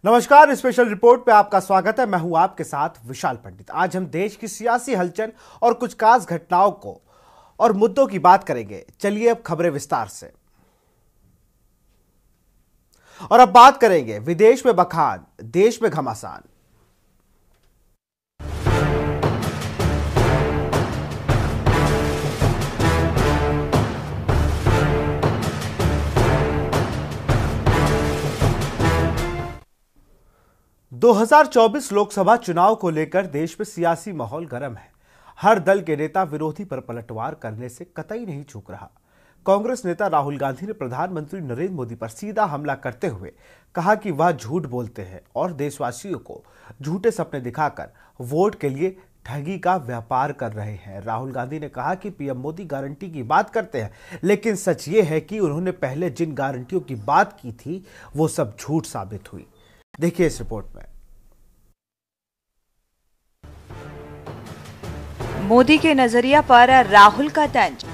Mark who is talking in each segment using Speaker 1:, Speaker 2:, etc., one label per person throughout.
Speaker 1: नमस्कार, special report पे आपका स्वागत है। मैं हूं आपके साथ विशाल पंडित। आज हम देश की सियासी हलचल और कुछ खास घटनाओं को और मुद्दों की बात करेंगे। चलिए अब खबरें विस्तार से। और अब बात करेंगे विदेश में बखान, देश में घमासान। दो 2024 लोकसभा चुनाव को लेकर देश में सियासी माहौल गर्म है। हर दल के नेता विरोधी पर पलटवार करने से कतई नहीं चूक रहा। कांग्रेस नेता राहुल गांधी ने प्रधानमंत्री नरेंद्र मोदी पर सीधा हमला करते हुए कहा कि वह झूठ बोलते हैं और देशवासियों को झूठे सपने दिखाकर वोट के लिए ठगी का व्यापार कर रहे हैं। राहुल गांधी ने कहा कि पीएम मोदी गारंटी की बात करते हैं, लेकिन सच ये है कि उन्होंने पहले जिन गारंटियों की बात की थी वो सब झूठ साबित हुई। देखिए इस रिपोर्ट में।
Speaker 2: मोदी के नजरिया पर राहुल का तंज।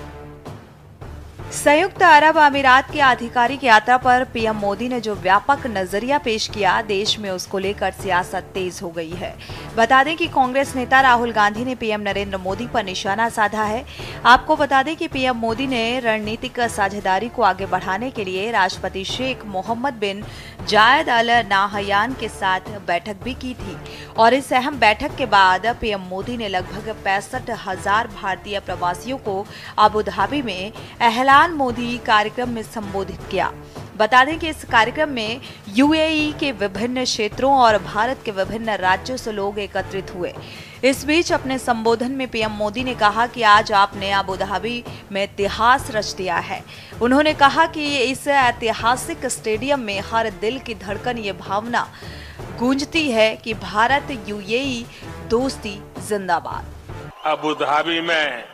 Speaker 2: संयुक्त अरब अमीरात की आधिकारिक यात्रा पर पीएम मोदी ने जो व्यापक नजरिया पेश किया, देश में उसको लेकर सियासत तेज हो गई है। बता दें कि कांग्रेस नेता राहुल गांधी ने पीएम नरेंद्र मोदी पर निशाना साधा है। आपको बता दें कि पीएम मोदी ने रणनीतिक साझेदारी को आगे बढ़ाने के लिए राष्ट्रपति शेख मोहम्मद बिन जायद अल नाहयान के साथ बैठक भी की थी और इस अहम बैठक के बाद पीएम मोदी ने लगभग 65,000 भारतीय प्रवासियों को अबू धाबी में एहलान मोदी कार्यक्रम में संबोधित किया। बता दें कि इस कार्यक्रम में यूएई के विभिन्न क्षेत्रों और भारत के विभिन्न राज्यों से लोग एकत्रित हुए। इस बीच अपने संबोधन में पीएम मोदी ने कहा कि आज आपने अबू धाबी में इतिहास रच दिया है। उन्होंने कहा कि इस ऐतिहासिक स्टेडियम में हर दिल की धड़कन ये भावना गूंजती है कि भारत यूएई दोस्ती जिंदाबाद।
Speaker 3: अबू धाबी में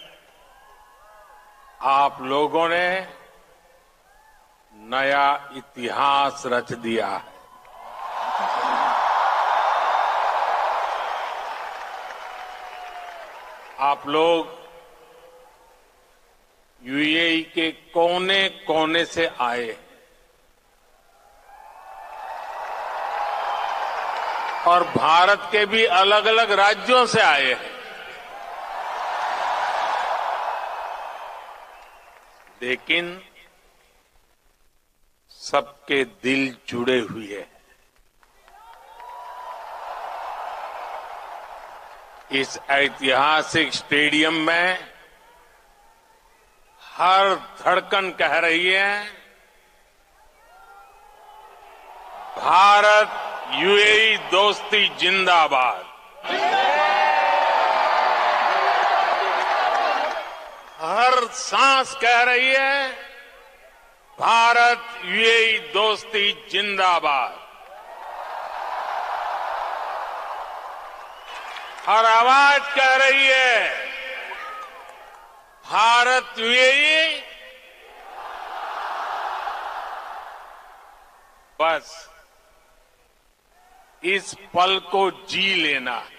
Speaker 3: आप लोगों ने नया इतिहास रच दिया है। आप लोग यूएई के कोने कोने से आए और भारत के भी अलग अलग राज्यों से आए हैं। लेकिन सबके दिल जुड़े हुए हैं। इस ऐतिहासिक स्टेडियम में हर धड़कन कह रही है, भारत यूएई दोस्ती जिंदाबाद। हर सांस कह रही है, भारत यूएई दोस्ती जिंदाबाद। हर आवाज कह रही है, भारत यूएई। बस इस पल को जी लेना है,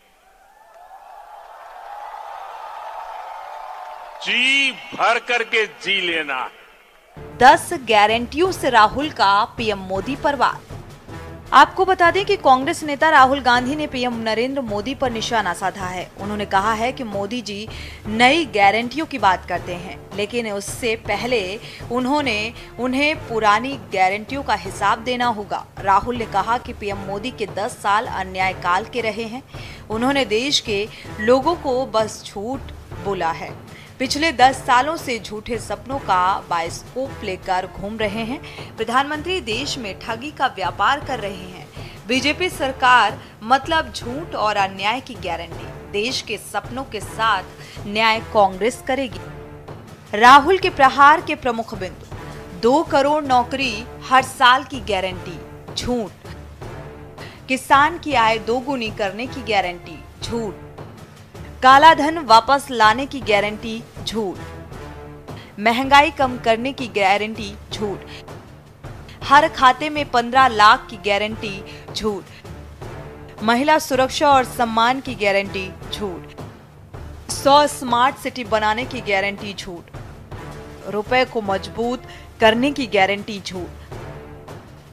Speaker 3: जी भर करके जी लेना है।
Speaker 2: 10 गारंटियों से राहुल का पीएम मोदी पर वार। आपको बता दें कि कांग्रेस नेता राहुल गांधी ने पीएम नरेंद्र मोदी पर निशाना साधा है। उन्होंने कहा है कि मोदी जी नई गारंटियों की बात करते हैं, लेकिन उससे पहले उन्हें पुरानी गारंटियों का हिसाब देना होगा। राहुल ने कहा कि पीएम मोदी के 10 साल अन्याय काल के रहे हैं। उन्होंने देश के लोगों को बस झूठ बोला है। पिछले 10 सालों से झूठे सपनों का बायोस्कोप लेकर घूम रहे हैं। प्रधानमंत्री देश में ठगी का व्यापार कर रहे हैं। बीजेपी सरकार मतलब झूठ और अन्याय की गारंटी। देश के सपनों के साथ न्याय कांग्रेस करेगी। राहुल के प्रहार के प्रमुख बिंदु। 2 करोड़ नौकरी हर साल की गारंटी, झूठ। किसान की आय दोगुनी करने की गारंटी, झूठ। काला धन वापस लाने की गारंटी, झूठ। महंगाई कम करने की गारंटी, झूठ। हर खाते में 15 लाख की गारंटी, झूठ। महिला सुरक्षा और सम्मान की गारंटी, झूठ। 100 स्मार्ट सिटी बनाने की गारंटी, झूठ। रुपए को मजबूत करने की गारंटी, झूठ।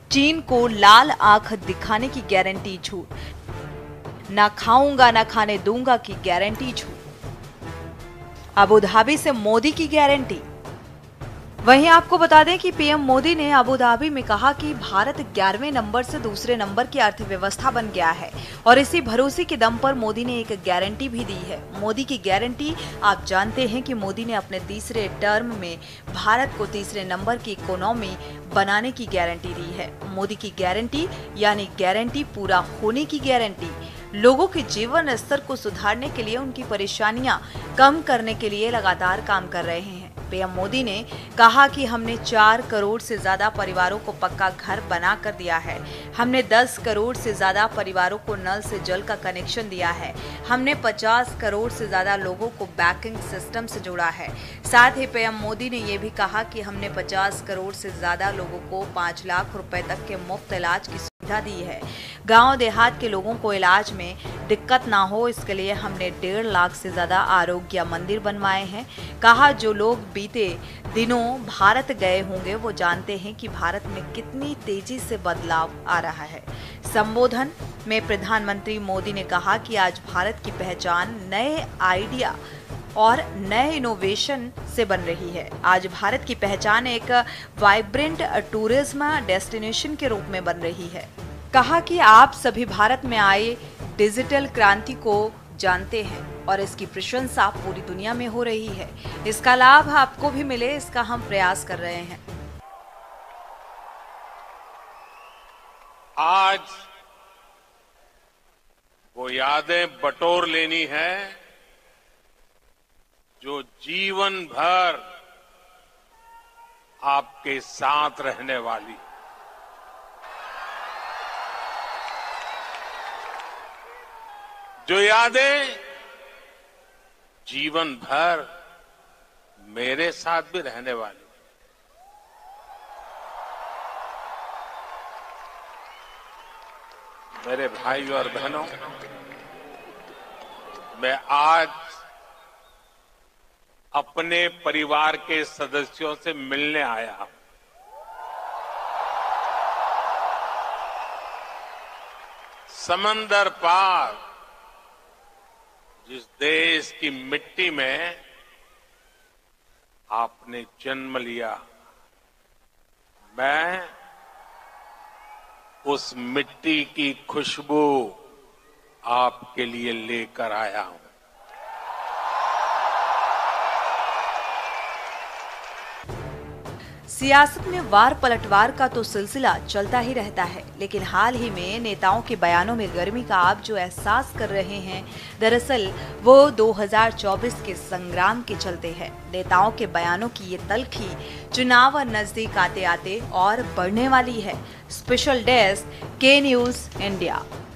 Speaker 2: चीन को लाल आंख दिखाने की गारंटी झूठ, ना खाऊंगा ना खाने दूंगा की गारंटी झूठ, अबू धाबी से मोदी की गारंटी। वहीं आपको बता दें कि पीएम मोदी ने अबू धाबी में कहा कि भारत 11वें नंबर से दूसरे नंबर की अर्थव्यवस्था बन गया है और इसी भरोसे के दम पर मोदी ने एक गारंटी भी दी है। मोदी की गारंटी, आप जानते हैं कि मोदी ने अपने तीसरे टर्म में भारत को तीसरे नंबर की इकोनॉमी बनाने की गारंटी दी है। मोदी की गारंटी यानी गारंटी पूरा होने की गारंटी, लोगों के जीवन स्तर को सुधारने के लिए, उनकी परेशानियां कम करने के लिए लगातार काम कर रहे हैं। पीएम मोदी ने कहा कि हमने 4 करोड़ से ज्यादा परिवारों को पक्का घर बना कर दिया है, हमने 10 करोड़ से ज्यादा परिवारों को नल से जल का कनेक्शन दिया है, हमने 50 करोड़ से ज्यादा लोगों को बैंकिंग सिस्टम से जोड़ा है। साथ ही पीएम मोदी ने यह भी कहा कि हमने 50 करोड़ से ज्यादा लोगों को 5 लाख रुपए तक के मुफ्त इलाज की सुविधा दी है। गांव देहात के लोगों को इलाज में दिक्कत ना हो, इसके लिए हमने 1.5 लाख से ज्यादा आरोग्य मंदिर बनवाए हैं। कहा, जो लोग बीते दिनों भारत गए होंगे वो जानते हैं कि भारत में कितनी तेजी से बदलाव आ रहा है। संबोधन में प्रधानमंत्री मोदी ने कहा कि आज भारत की पहचान नए आइडिया और नए इनोवेशन से बन रही है। आज भारत की पहचान एक वाइब्रेंट टूरिज्म डेस्टिनेशन के रूप में बन रही है। कहा कि आप सभी भारत में आए डिजिटल क्रांति को जानते हैं और इसकी प्रशंसा पूरी दुनिया में हो रही है। इसका लाभ आपको भी मिले, इसका हम प्रयास कर रहे हैं।
Speaker 3: आज वो यादें बटोर लेनी है जो जीवन भर आपके साथ रहने वाली। जो यादें जीवन भर मेरे साथ भी रहने वाली। मेरे भाइयों और बहनों, मैं आज अपने परिवार के सदस्यों से मिलने आया हूं। समंदर पार जिस देश की मिट्टी में आपने जन्म लिया, मैं उस मिट्टी की खुशबू आपके लिए लेकर आया हूं।
Speaker 2: सियासत में वार पलटवार का तो सिलसिला चलता ही रहता है, लेकिन हाल ही में नेताओं के बयानों में गर्मी का आप जो एहसास कर रहे हैं, दरअसल वो 2024 के संग्राम के चलते है। नेताओं के बयानों की ये तल्खी चुनाव नजदीक आते आते और बढ़ने वाली है। Special desk, K news India.